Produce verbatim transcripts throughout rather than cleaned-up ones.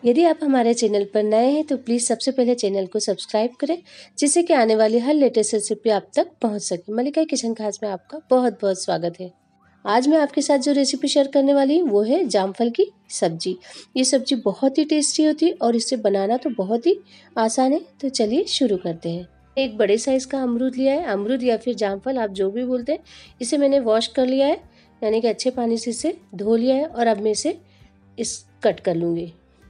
यदि आप हमारे चैनल पर नए हैं तो प्लीज़ सबसे पहले चैनल को सब्सक्राइब करें, जिससे कि आने वाली हर लेटेस्ट रेसिपी आप तक पहुंच सके। मल्लिका किचन खास में आपका बहुत बहुत स्वागत है। आज मैं आपके साथ जो रेसिपी शेयर करने वाली हूँ वो है जामफल की सब्जी। ये सब्जी बहुत ही टेस्टी होती है और इसे बनाना तो बहुत ही आसान है। तो चलिए शुरू करते हैं। एक बड़े साइज़ का अमरूद लिया है, अमरूद या फिर जामफल आप जो भी बोलते हैं। इसे मैंने वॉश कर लिया है, यानी कि अच्छे पानी से इसे धो लिया है और अब मैं इसे इस कट कर लूँगी।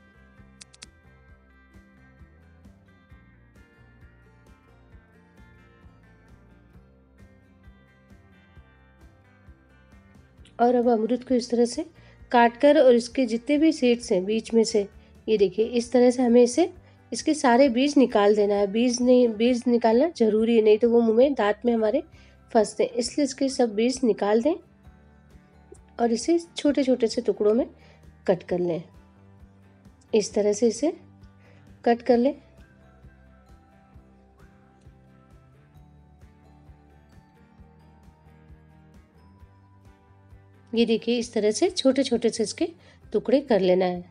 और अब अमरूद को इस तरह से काट कर और इसके जितने भी सीड्स हैं बीच में से, ये देखिए इस तरह से हमें इसे इसके सारे बीज निकाल देना है। बीज नहीं बीज निकालना जरूरी है, नहीं तो वो मुंह में दांत में हमारे फंसते हैं। इसलिए इसके सब बीज निकाल दें और इसे छोटे छोटे से टुकड़ों में कट कर लें। इस तरह से इसे कट कर लें। ये देखिए इस तरह से छोटे छोटे से इसके टुकड़े कर लेना है।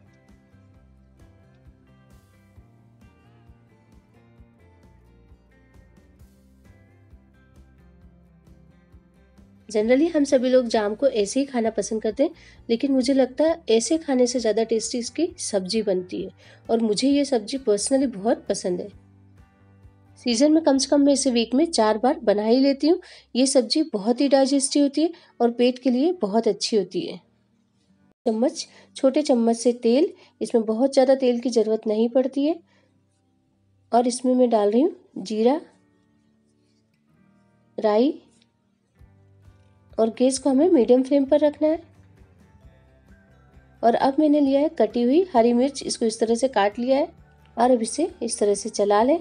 जनरली हम सभी लोग जाम को ऐसे ही खाना पसंद करते हैं, लेकिन मुझे लगता है ऐसे खाने से ज़्यादा टेस्टी इसकी सब्जी बनती है और मुझे ये सब्जी पर्सनली बहुत पसंद है। सीजन में कम से कम मैं इसे वीक में चार बार बना ही लेती हूँ। ये सब्जी बहुत ही डाइजेस्टिव होती है और पेट के लिए बहुत अच्छी होती है। चम्मच छोटे चम्मच से तेल, इसमें बहुत ज़्यादा तेल की ज़रूरत नहीं पड़ती है। और इसमें मैं डाल रही हूँ जीरा, राई, और गैस को हमें मीडियम फ्लेम पर रखना है। और अब मैंने लिया है कटी हुई हरी मिर्च, इसको इस तरह से काट लिया है और अब इसे इस तरह से चला लें।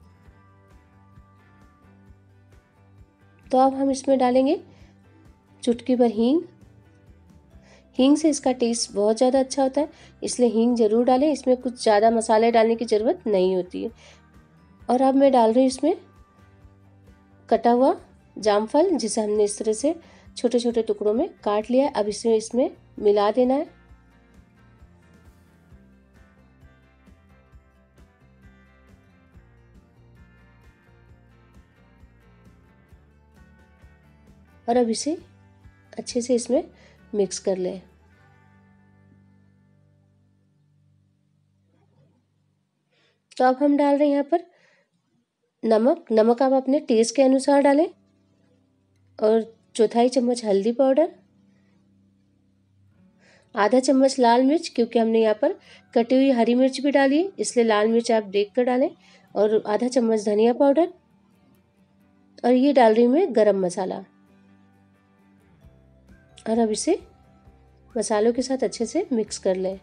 तो अब हम इसमें डालेंगे चुटकी भर हींग। हींग से इसका टेस्ट बहुत ज़्यादा अच्छा होता है, इसलिए हींग ज़रूर डालें। इसमें कुछ ज़्यादा मसाले डालने की ज़रूरत नहीं होती है। और अब मैं डाल रही हूँ इसमें कटा हुआ जामफल, जिसे हमने इस तरह से छोटे छोटे टुकड़ों में काट लिया है। अब इसे इसमें मिला देना है। और अब इसे अच्छे से इसमें मिक्स कर लें। तो अब हम डाल रहे हैं यहाँ पर नमक। नमक आप अपने टेस्ट के अनुसार डालें। और चौथाई चम्मच हल्दी पाउडर, आधा चम्मच लाल मिर्च, क्योंकि हमने यहाँ पर कटी हुई हरी मिर्च भी डाली है इसलिए लाल मिर्च आप देख कर डालें। और आधा चम्मच धनिया पाउडर, और ये डाल रही हूँ मैं गरम मसाला। और अब इसे मसालों के साथ अच्छे से मिक्स कर लें।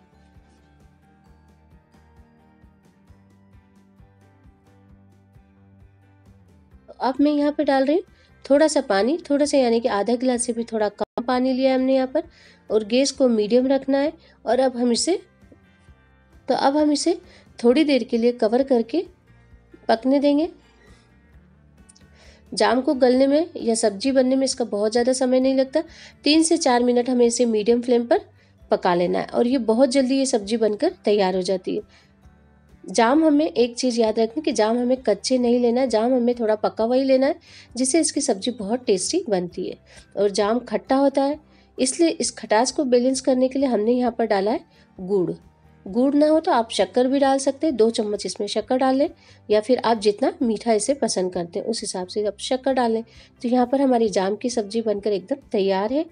अब मैं यहाँ पे डाल रही हूँ थोड़ा सा पानी, थोड़ा सा यानी कि आधा गिलास से भी थोड़ा कम पानी लिया है हमने यहाँ पर। और गैस को मीडियम रखना है। और अब हम इसे तो अब हम इसे थोड़ी देर के लिए कवर करके पकने देंगे। जाम को गलने में या सब्जी बनने में इसका बहुत ज़्यादा समय नहीं लगता। तीन से चार मिनट हमें इसे मीडियम फ्लेम पर पका लेना है और ये बहुत जल्दी ये सब्जी बनकर तैयार हो जाती है। जाम हमें एक चीज़ याद रखनी कि जाम हमें कच्चे नहीं लेना है, जाम हमें थोड़ा पका हुआ ही लेना है, जिससे इसकी सब्जी बहुत टेस्टी बनती है। और जाम खट्टा होता है, इसलिए इस खटास को बैलेंस करने के लिए हमने यहाँ पर डाला है गुड़। गुड़ ना हो तो आप शक्कर भी डाल सकते हैं, दो चम्मच इसमें शक्कर डाल लें, या फिर आप जितना मीठा इसे पसंद करते हैं उस हिसाब से आप शक्कर डाल लें। तो यहाँ पर हमारी जाम की सब्जी बनकर एकदम तैयार है।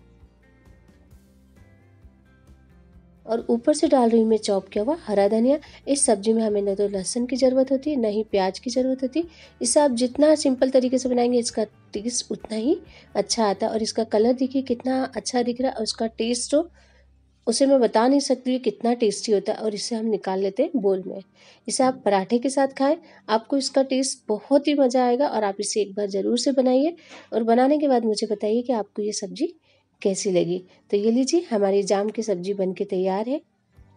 और ऊपर से डाल रही हूँ मैं चॉप किया हुआ हरा धनिया। इस सब्जी में हमें न तो लहसुन की ज़रूरत होती है, न ही प्याज की ज़रूरत होती। इससे आप जितना सिंपल तरीके से बनाएंगे इसका टेस्ट उतना ही अच्छा आता है। और इसका कलर देखिए कितना अच्छा दिख रहा है, और उसका टेस्ट तो उसे मैं बता नहीं सकती कितना टेस्टी होता है। और इसे हम निकाल लेते हैं बोल में। इसे आप पराठे के साथ खाएं, आपको इसका टेस्ट बहुत ही मज़ा आएगा। और आप इसे एक बार ज़रूर से बनाइए और बनाने के बाद मुझे बताइए कि आपको ये सब्ज़ी कैसी लगी। तो ये लीजिए हमारी जाम की सब्जी बनके तैयार है।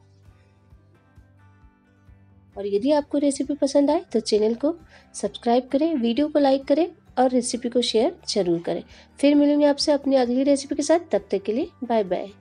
और यदि आपको रेसिपी पसंद आए तो चैनल को सब्सक्राइब करें, वीडियो को लाइक करें और रेसिपी को शेयर जरूर करें। फिर मिलूंगी आपसे अपनी अगली रेसिपी के साथ। तब तक के लिए बाय बाय।